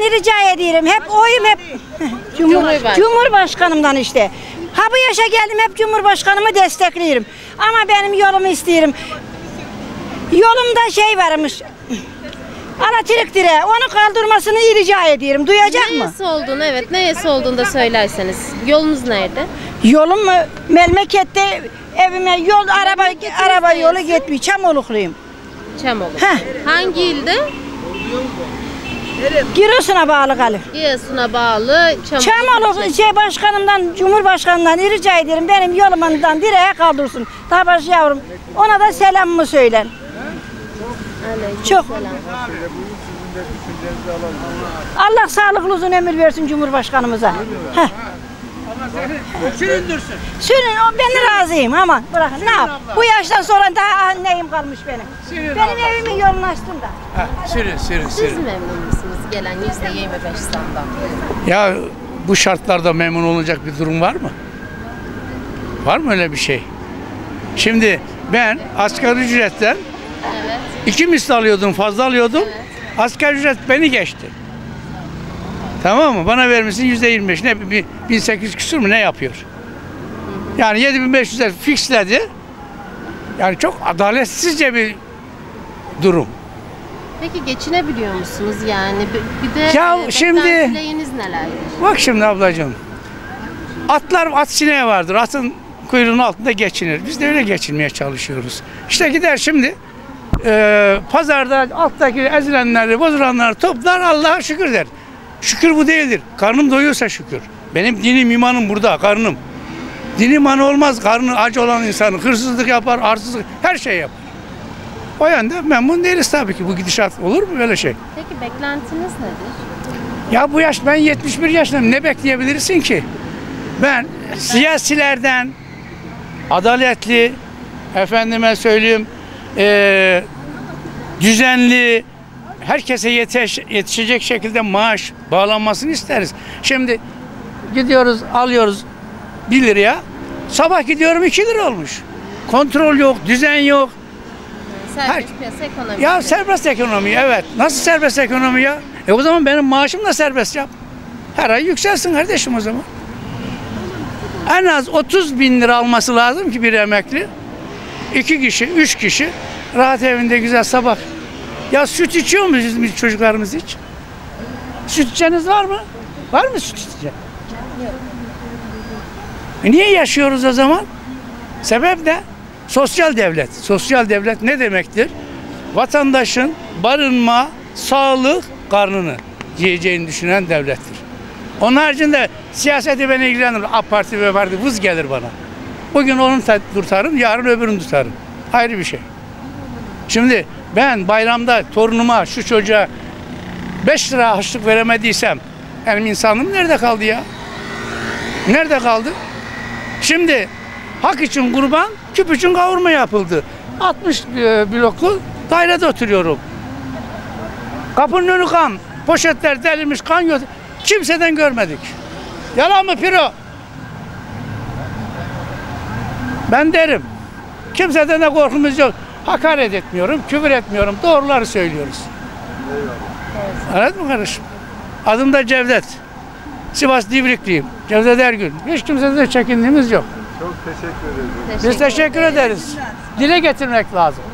rica ediyorum. Hep oyum hep Cumhurbaşkanımdan işte. Ha bu yaşa geldim hep Cumhurbaşkanımı destekliyorum. Ama benim yolumu istiyorum. Yolumda şey varmış. Elektrik direği. Onu kaldırmasını rica ediyorum. Duyacak mı? Neyesi olduğunu, evet, neyesi olduğunu da söylerseniz. Yolunuz nerede? Yolum memlekette evime yol araba yolu gitmiyor. Çamoluk'luyum. Çamoluk. Heh. Hangi ilde? Giresun'a bağlı Galip. Giresun'a bağlı Çamoluk. Çamoluk başkanımdan, Cumhurbaşkanından rica ederim benim yolumdan direğe kaldırsın. Tabaş yavrum. Ona da selamımı söylen. Çok. Allah sağlıklı uzun ömür versin Cumhurbaşkanımıza. Heh. Süründürsün. Sürün, ben razıyım ama bırakın ne yap? Bu yaştan sonra daha neyim kalmış benim. Benim evimin yolunu açtım da. Sürün. Siz memnun musunuz gelen %25 zamdan? Ya bu şartlarda memnun olacak bir durum var mı? Var mı öyle bir şey? Şimdi ben asgari ücretten 2 misli alıyordum, fazla alıyordum. Evet. Asgari ücret beni geçti. Tamam mı? Bana vermişsin %25. Ne 1800 küsur mu ne yapıyor? Yani 7500'e fixledi. Yani çok adaletsizce bir durum. Peki geçinebiliyor musunuz yani? Bir de ya şimdi beklentileriniz neler? bak şimdi ablacığım. At sineği vardır. Atın kuyruğunun altında geçinir. Biz de öyle geçinmeye çalışıyoruz. İşte gider şimdi pazarda alttaki ezilenleri, bozulanları toplar, Allah'a şükür der. Şükür bu değildir. Karnım doyuyorsa şükür. Benim dinim imanım burada, karnım. Din imanı olmaz, karnı aç olan insanı hırsızlık yapar, arsızlık, her şey yapar. O yönden memnun değiliz tabii ki. Bu gidişat olur mu böyle şey? Peki beklentiniz nedir? Ya bu yaş, ben 71 yaşındayım. Ne bekleyebilirsin ki? Ben siyasilerden adaletli, efendime söyleyeyim, düzenli, herkese yetişecek şekilde maaş bağlanmasını isteriz. Şimdi gidiyoruz, alıyoruz 1 liraya, sabah gidiyorum 2 lira olmuş. Kontrol yok, düzen yok. Serbest piyasa ekonomi. Ya serbest ekonomi, evet. Nasıl serbest ekonomi ya? O zaman benim maaşım da serbest yap. Her ay yükselsin kardeşim o zaman. En az 30.000 lira alması lazım ki bir emekli. 2 kişi, 3 kişi rahat evinde güzel sabah. Ya süt içiyor muyuz biz çocuklarımız hiç? Süt içeniz var mı? Var mı süt içecek? Niye yaşıyoruz o zaman? Sebep de sosyal devlet. Sosyal devlet ne demektir? Vatandaşın barınma, sağlık, karnını yiyeceğini düşünen devlettir. Onun haricinde siyaseti beni ilgilendirir. AK Parti ve Parti vız gelir bana. Bugün onu tutarım, yarın öbürünü tutarım. Ayrı bir şey. Şimdi ben bayramda torunuma, şu çocuğa 5 lira harçlık veremediysem benim insanlığım nerede kaldı ya? Nerede kaldı? Şimdi hak için kurban, küp için kavurma yapıldı. 60 bloklu dairede oturuyorum. Kapının önü kan, poşetler delinmiş, kan götür. Kimseden görmedik. Yalan mı Piro? Ben derim. Kimseden de korkumuz yok. Hakaret etmiyorum, küfür etmiyorum. Doğruları söylüyoruz. Evet mi kardeşim? Adım da Cevdet. Sivas Divrikliyim. Cevdet Ergün. Hiç kimseden de çekindiğimiz yok. Çok teşekkür ederim. Biz teşekkür ederiz. Dile getirmek lazım.